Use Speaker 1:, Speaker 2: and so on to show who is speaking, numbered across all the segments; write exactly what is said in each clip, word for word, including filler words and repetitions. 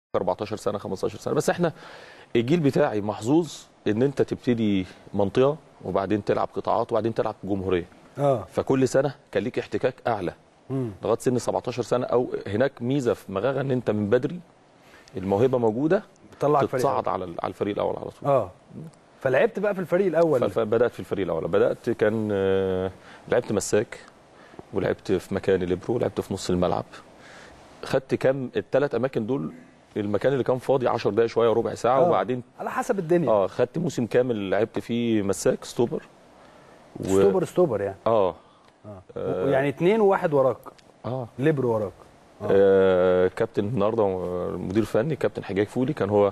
Speaker 1: أربعتاشر سنه خمستاشر سنه. بس احنا الجيل بتاعي محظوظ ان انت تبتدي منطقه وبعدين تلعب قطاعات وبعدين تلعب جمهوريه.
Speaker 2: اه
Speaker 1: فكل سنه كان ليك احتكاك اعلى لغايه سن سبعتاشر سنه. او هناك ميزه في مغاغه ان انت من بدري الموهبه موجوده
Speaker 2: طلعك
Speaker 1: تتصعد على على الفريق الاول على طول.
Speaker 2: اه فلعبت بقى في الفريق الاول.
Speaker 1: فبدات في الفريق الاول. بدات كان لعبت مساك ولعبت في مكان الليبرو ولعبت في نص الملعب. خدت كام الثلاث اماكن دول، المكان اللي كان فاضي عشر دقائق شويه ربع ساعه.
Speaker 2: آه.
Speaker 1: وبعدين
Speaker 2: على حسب الدنيا.
Speaker 1: اه خدت موسم كامل لعبت فيه مساك ستوبر
Speaker 2: و... ستوبر ستوبر يعني
Speaker 1: اه,
Speaker 2: آه. آه. يعني اثنين وواحد وراك.
Speaker 1: اه
Speaker 2: ليبرو وراك.
Speaker 1: آه. آه. كابتن النهارده المدير الفني كابتن حجاج فولي كان هو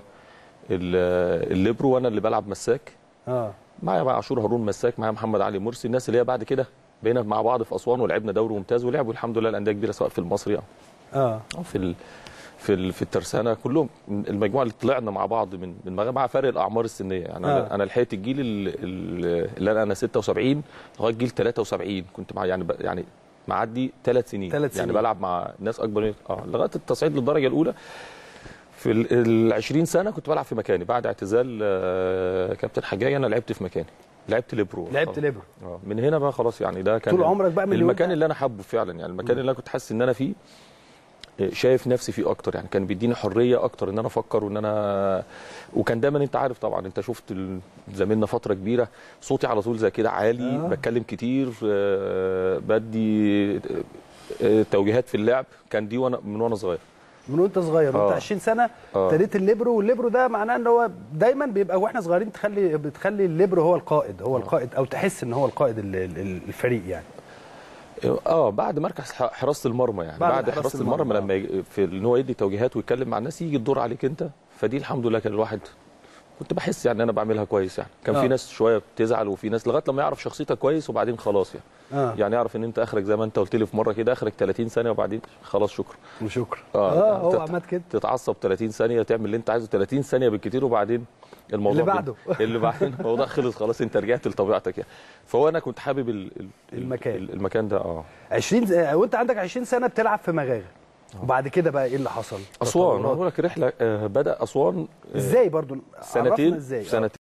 Speaker 1: الليبرو وانا اللي بلعب مساك.
Speaker 2: اه
Speaker 1: معايا بقى عاشور هارون مساك، معايا محمد علي مرسي، الناس اللي هي بعد كده بقينا مع بعض في اسوان ولعبنا دوري ممتاز ولعبوا الحمد لله الانديه كبيره سواء في المصري او
Speaker 2: اه
Speaker 1: او في ال... في ال... في الترسانه كلهم المجموعه اللي طلعنا مع بعض من من مع فرق الاعمار السنيه يعني. آه. انا لحقت الجيل اللي انا انا ستة وسبعين لغايه جيل تلاتة وسبعين كنت مع يعني ب... يعني معدي ثلاث سنين.
Speaker 2: ثلاث سنين
Speaker 1: يعني بلعب مع ناس اكبر مني اه لغايه التصعيد للدرجه الاولى. في ال عشرين سنه كنت بلعب في مكاني. بعد اعتزال كابتن حجاج انا لعبت في مكاني، لعبت ليبرو.
Speaker 2: لعبت ليبرو
Speaker 1: اه من هنا بقى خلاص يعني. ده كان
Speaker 2: طول عمرك بقى من
Speaker 1: المكان اللي انا حابه فعلا يعني. المكان م. اللي انا كنت حاسس ان انا فيه شايف نفسي فيه اكتر يعني. كان بيديني حريه اكتر ان انا افكر وان انا وكان دايما انت عارف طبعا انت شفت زميلنا فتره كبيره صوتي على طول زي كده عالي. آه. بتكلم كتير آه بدي آه توجيهات في اللعب. كان دي وانا من وانا صغير
Speaker 2: من وانت صغير وانت عشرين سنه ابتديت الليبرو. والليبرو ده معناه ان هو دايما بيبقى واحنا صغيرين تخلي بتخلي الليبرو هو القائد هو القائد او تحس ان هو القائد الفريق يعني.
Speaker 1: اه بعد مركز حراسه المرمى يعني. بعد, بعد حراسه المرمى لما في ان هو يدي توجيهات ويتكلم مع الناس يجي الدور عليك انت. فدي الحمد لله كان الواحد كنت بحس يعني انا بعملها كويس يعني. كان آه. في ناس شويه بتزعل وفي ناس لغايه لما يعرف شخصيتك كويس وبعدين خلاص يعني. آه. يعني يعرف ان انت اخرك زي ما انت قلت لي في مره كده اخرك ثلاثين ثانيه وبعدين خلاص شكرا.
Speaker 2: وشكرا
Speaker 1: اه,
Speaker 2: آه هو عماد كده
Speaker 1: تتعصب ثلاثين ثانيه تعمل اللي انت عايزه ثلاثين ثانيه بالكثير وبعدين الموضوع
Speaker 2: اللي بعده
Speaker 1: اللي بعدين الموضوع خلص خلاص انت رجعت لطبيعتك يعني. فهو انا كنت حابب ال
Speaker 2: المكان
Speaker 1: المكان ده. اه
Speaker 2: عشرين وانت عندك عشرين سنه بتلعب في مغاغه. وبعد كده بقى ايه اللي حصل؟
Speaker 1: اسوان. اقول لك رحله آه بدا اسوان
Speaker 2: ازاي برضو
Speaker 1: سنتين
Speaker 2: ازاي؟
Speaker 1: سنتين